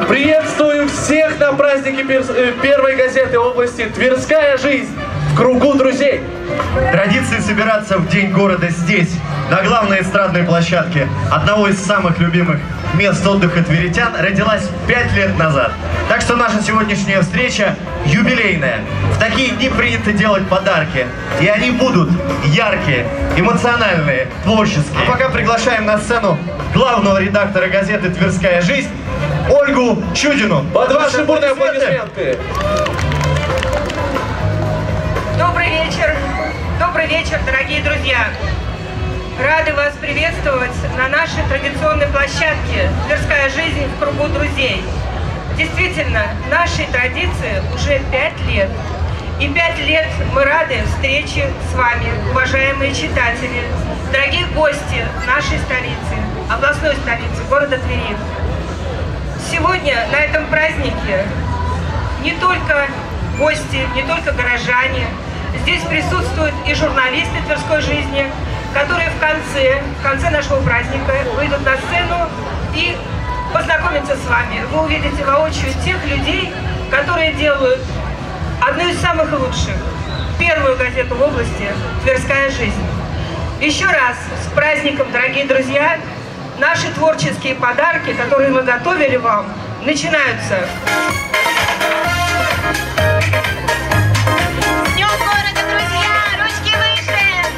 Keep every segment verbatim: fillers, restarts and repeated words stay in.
Приветствую всех на празднике первой газеты области «Тверская жизнь» в кругу друзей. Традиции собираться в день города здесь, на главной эстрадной площадке одного из самых любимых мест отдыха тверитян, родилась пять лет назад. Так что наша сегодняшняя встреча юбилейная. В такие дни принято делать подарки. И они будут яркие, эмоциональные, творческие. А пока приглашаем на сцену главного редактора газеты «Тверская жизнь» Ольгу Чудину. Под ваши бурные аплодисменты. Добрый вечер. Добрый вечер, дорогие друзья. Рады вас приветствовать на нашей традиционной площадке «Тверская жизнь» в кругу друзей. Действительно, нашей традиции уже пять лет. И пять лет мы рады встрече с вами, уважаемые читатели, дорогие гости нашей столицы, областной столицы, города Твери. Сегодня на этом празднике не только гости, не только горожане, здесь присутствуют и журналисты Тверской жизни, которые в конце, в конце нашего праздника выйдут на сцену и познакомятся с вами. Вы увидите воочию тех людей, которые делают одну из самых лучших, первую газету в области «Тверская жизнь». Еще раз с праздником, дорогие друзья! Наши творческие подарки, которые мы готовили вам, начинаются. С днем города, друзья! Ручки выше!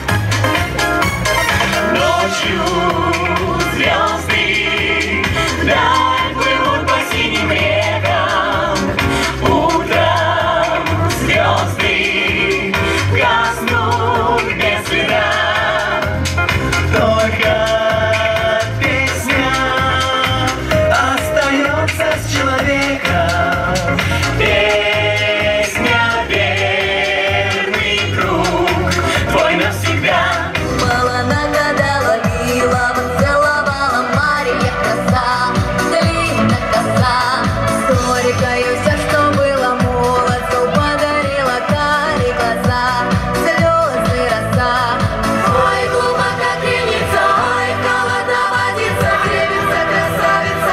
Ночью звезды вдаль плывут по синим рекам. Утром звезды гаснут без следа. Только с человека песня, верный круг твой навсегда. Мало нагадала, мила, поцеловала Мария коса, длинна коса. Горькою все, что было молодцу, подарила карие глаза, слезы роса. Ой, глубока креница, ой, холода водица, девица, красавица.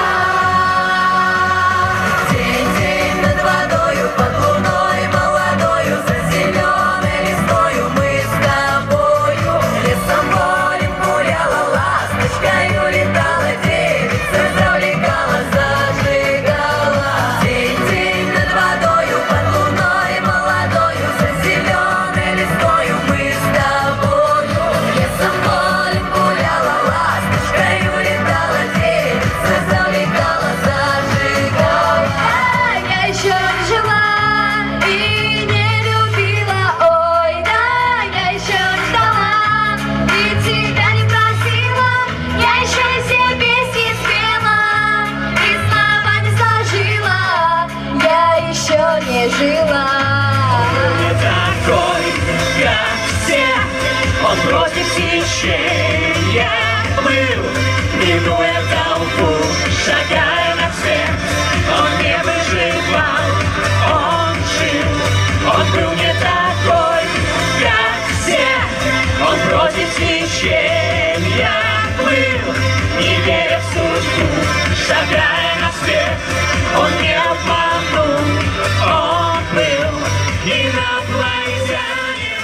Под луной молодою, за зеленой листвою мы с тобою лесом полем гуляла, ласточкою летала, девица завлекала, зажигала. День-день над водою, под луной молодою, за зеленой листвою мы с тобою лесом полем гуляла, ласточкою летала, девица завлекала, зажигала. Я еще жила и не любила, ой, да, я еще ждала и тебя не просила, я еще все песни спела и слова не сложила, я еще не жила. Он не такой, как все, он против течения плыл, минуя толпу, шагая на всех, он не выживал. Он жил, он был не такой, как все, он против течения плыл, не веря в судьбу, шагая на свет, он не обманул, он был инопланетянин.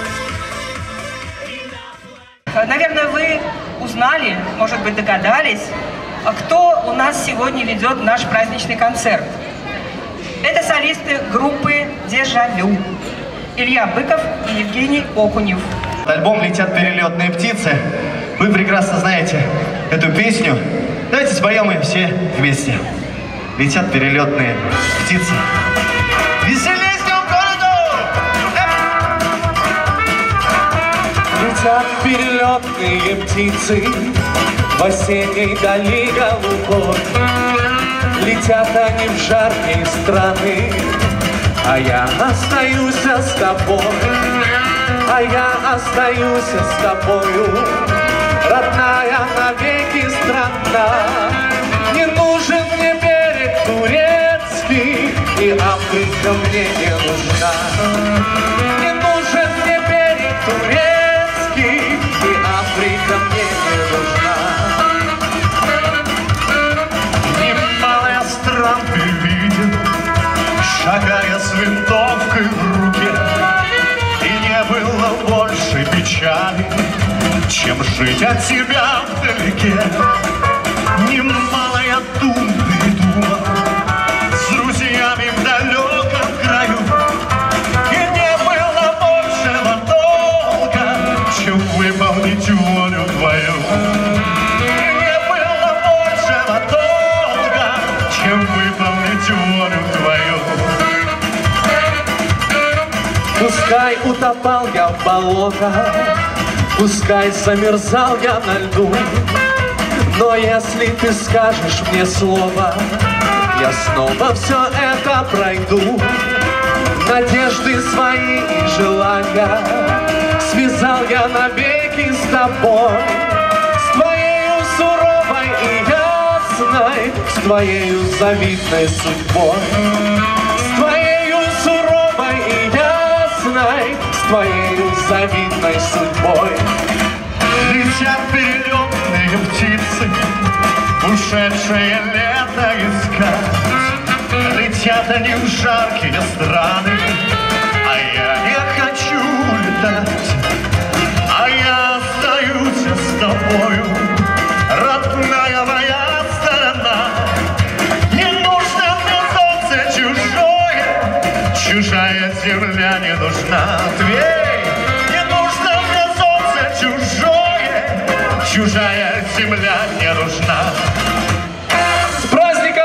Наверное, вы узнали, может быть, догадались, кто у нас сегодня ведет наш праздничный концерт. Это солисты группы «Дежавю» Илья Быков и Евгений Окунев. Альбом «Летят перелетные птицы». Вы прекрасно знаете эту песню. Давайте споем ее все вместе. Летят перелетные птицы. Веселей с днем городу! Летят перелетные птицы в осенней дали голубой. Летят они в жаркие страны, а я остаюсь с тобой, а я остаюсь с тобою, родная навеки страна. Не нужен мне берег турецкий, и Африка мне не нужна. Не нужен мне берег турецкий, и Африка мне не нужна. Немало стран чем жить от тебя вдалеке. Немало я дум придумал с друзьями в далеком краю, и не было большего долга, чем выполнить волю твою. И не было большего долга, чем выполнить волю твою. Пускай утопал я в болотах, пускай замерзал я на льду, но если ты скажешь мне слово, я снова все это пройду. Надежды свои и желания связал я навеки с тобой, с твоею суровой и ясной, с твоею завидной судьбой, с твоею суровой и ясной, с твоею завидной судьбой. Летят перелетные птицы, ушедшее лето искать. Летят они в жаркие страны, а я не хочу летать. А я остаюсь с тобою, родная моя сторона. Не нужно мне солнце чужое, чужая земля не нужна. Тверь, не нужно мне солнце чужое, чужая земля не нужна. С праздником!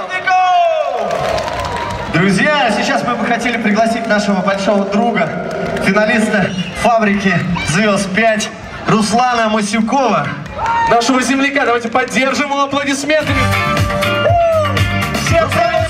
Друзья, сейчас мы бы хотели пригласить нашего большого друга, финалиста «Фабрики звезд пять» Руслана Масюкова. Нашего земляка, давайте поддержим его аплодисментами. Всем привет!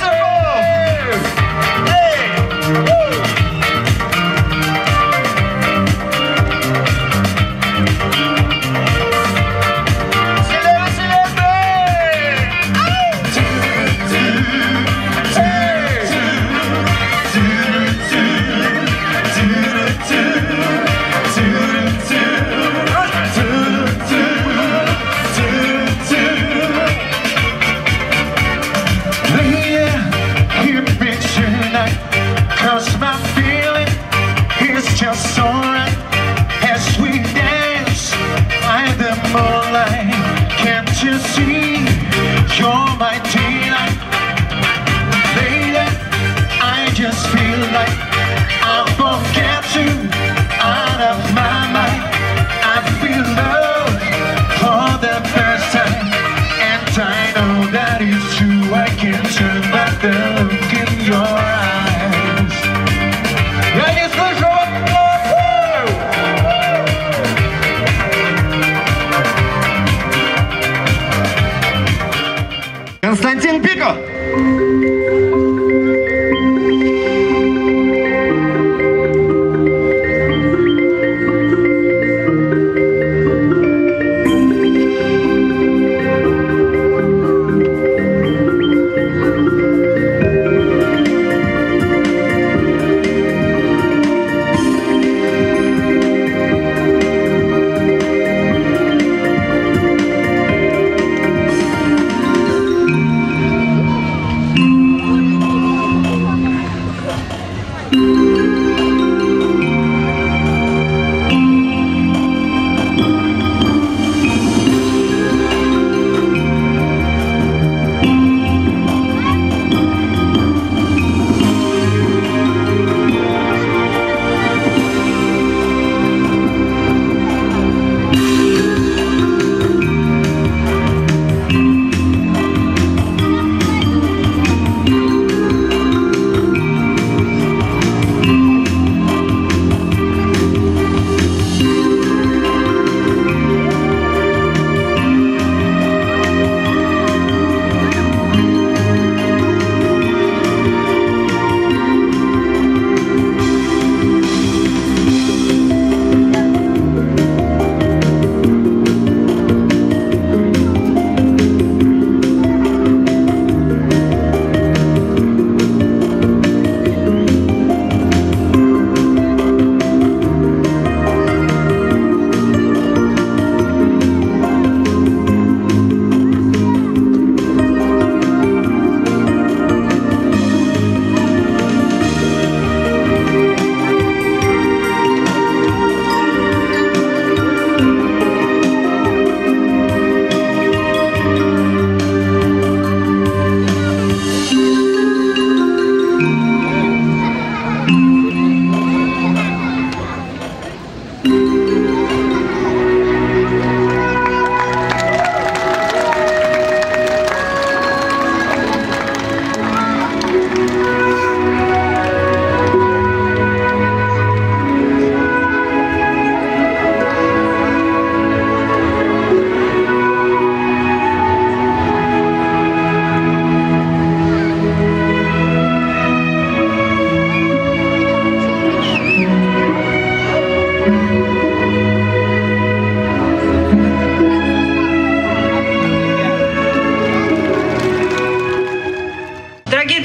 Константин Пико.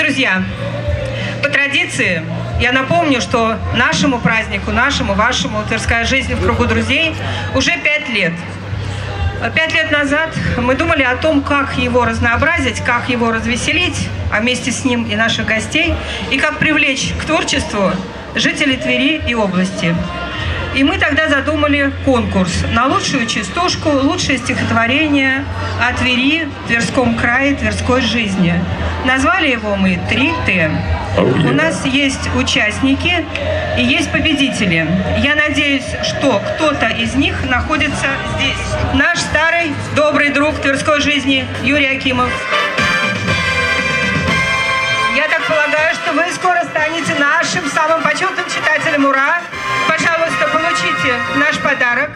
друзья, по традиции я напомню, что нашему празднику, нашему, вашему «Тверская жизнь в кругу друзей» уже пять лет. Пять лет назад мы думали о том, как его разнообразить, как его развеселить, а вместе с ним и наших гостей, и как привлечь к творчеству жителей Твери и области. И мы тогда задумали конкурс на лучшую частушку, лучшее стихотворение о Твери, Тверском крае, Тверской жизни. Назвали его мы «три Т». Oh, yeah. У нас есть участники и есть победители. Я надеюсь, что кто-то из них находится здесь. Наш старый добрый друг Тверской жизни Юрий Акимов. Я так полагаю, что вы скоро станете нашим самым почетным читателем. Ура! Пожалуйста, получите наш подарок,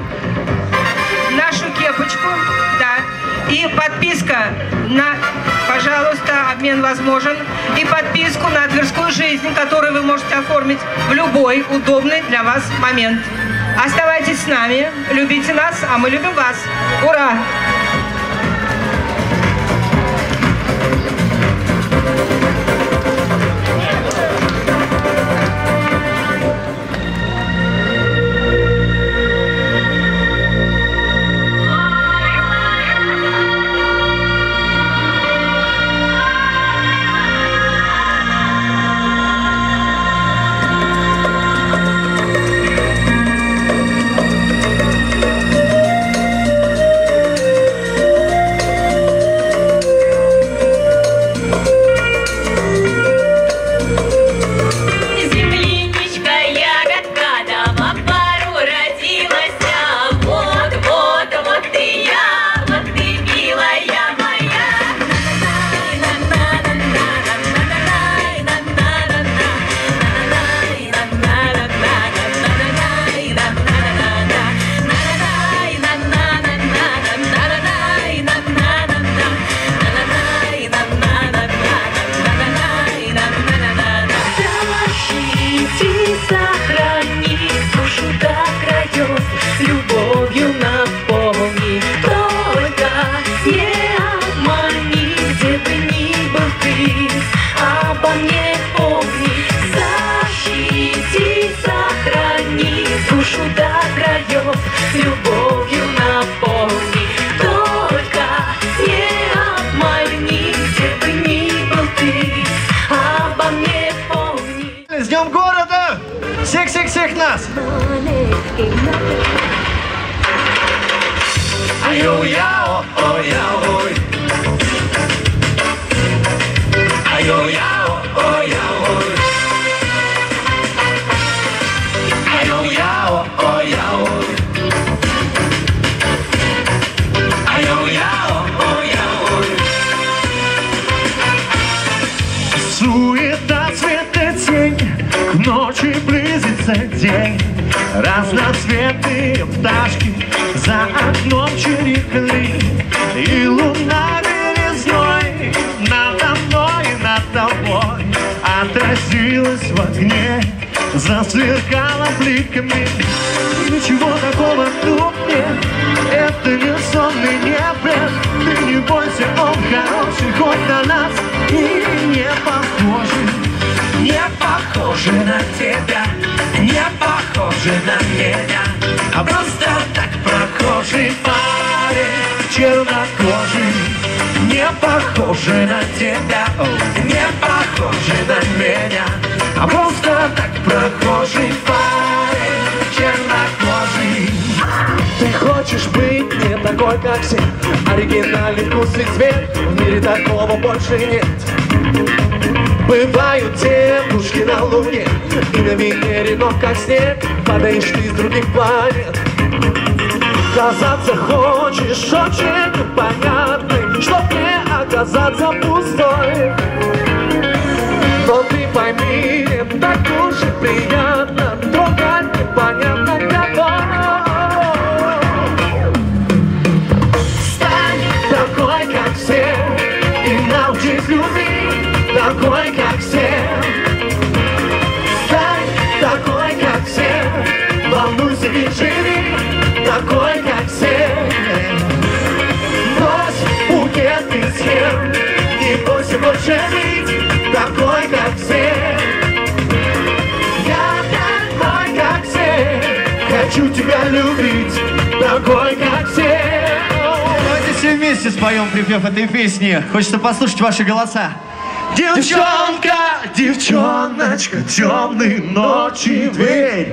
нашу кепочку, да, и подписка на, пожалуйста, обмен возможен, и подписку на Тверскую жизнь, которую вы можете оформить в любой удобный для вас момент. Оставайтесь с нами, любите нас, а мы любим вас. Ура! С Днем города! Всех-всех-всех нас! Ай-ой-яо, ой-яой. Ай-ой-яо, ой-яой. Ай-ой-яо, ой-яой. Ай-ой-яо, ой-яой. Суета, цвет и тень, к ночи близится день. Разноцветные пташки за окном чирикали, и луна белизной надо мной и над тобой отразилась в огне, засверкала бликами. Ничего такого тут нет, это не сон и не бред. Ты не бойся, он хороший, хоть на нас и не похожи. Не похожи на тебя, не похожи на меня, а просто так прохожий парень, чернокожий. Не похожи на тебя, не похожи на меня, а просто так прохожий парень, чернокожий. Ты хочешь быть не такой, как все, оригинальный вкус и цвет, в мире такого больше нет. Бывают девушки на Луне и на Венере, но как снег падаешь ты с других планет. Казаться хочешь очень непонятным, чтоб не оказаться пустой. Но ты пойми, не так уж и приятно трогать непонятно кого. Стань такой, как все, и научись любить такой, как все. Стань такой, как все, волнуйся и живи такой, как все. Брось букет из схем, не бойся больше жить любить такой, как все. Давайте все вместе споем припев этой песни. Хочется послушать ваши голоса. Девчонка, девчоночка, темные ночи, дверь.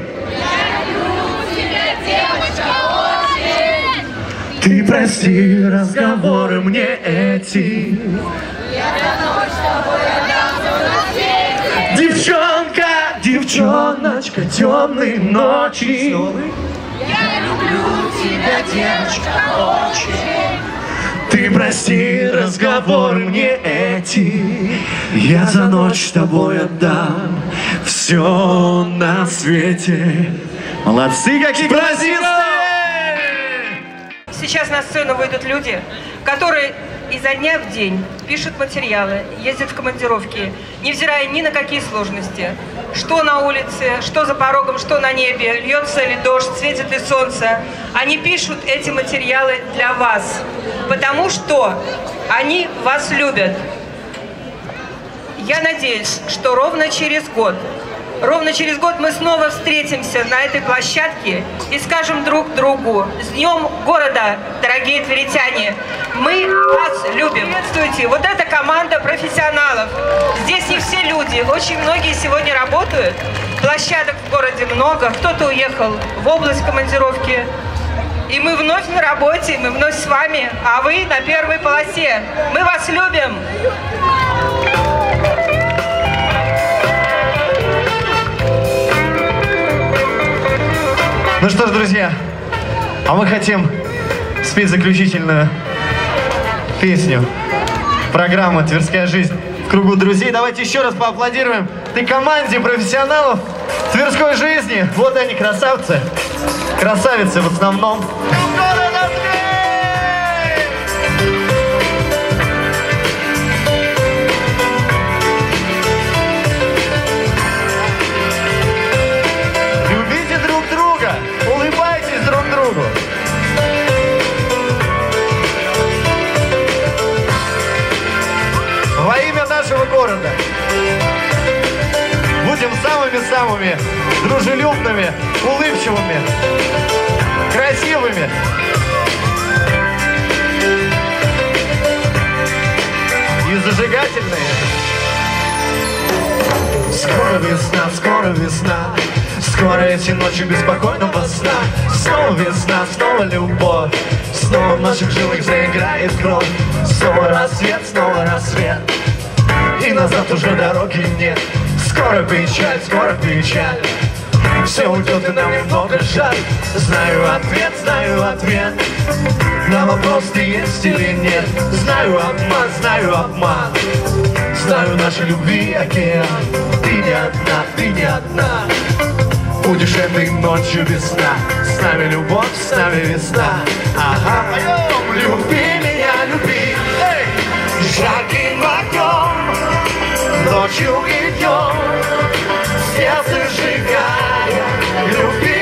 Ты прости разговоры мне эти. Девчонка, девчоночка, темные ночи. Я люблю тебя, девочка, очень. Ты прости разговоры мне эти. Я за ночь с тобой отдам все на свете. Молодцы, какие красивые! Сейчас на сцену выйдут люди, которые изо дня в день пишут материалы, ездят в командировки, невзирая ни на какие сложности. Что на улице, что за порогом, что на небе, льется ли дождь, светит ли солнце. Они пишут эти материалы для вас, потому что они вас любят. Я надеюсь, что ровно через год, ровно через год мы снова встретимся на этой площадке и скажем друг другу: с Днем города, дорогие тверитяне! Мы вас любим! Приветствуйте! Вот эта команда профессионалов. Здесь не все люди, очень многие сегодня работают. Площадок в городе много, кто-то уехал в область командировки. И мы вновь на работе, мы вновь с вами, а вы на первой полосе. Мы вас любим! Ну что ж, друзья, а мы хотим спеть заключительную песню программы «Тверская жизнь» в кругу друзей. Давайте еще раз поаплодируем этой команде профессионалов Тверской жизни. Вот они, красавцы, красавицы в основном. Улыбайтесь друг другу. Во имя нашего города будем самыми-самыми дружелюбными, улыбчивыми, красивыми. И зажигательные. Скоро весна, скоро весна. Скоро эти ночи беспокойного сна. Снова весна, снова любовь. Снова в наших жилах заиграет кровь. Снова рассвет, снова рассвет. И назад уже дороги нет. Скоро печаль, скоро печаль. Все уйдет и нам немного жаль. Знаю ответ, знаю ответ на вопрос, ты есть или нет. Знаю обман, знаю обман. Знаю нашей любви океан. Ты не одна, ты не одна. Будешь этой ночью весна. С нами любовь, с нами весна. Ага, поем. Люби меня, люби. Эй! Жарким огнем, ночью и днем, сердце сжигая. Люби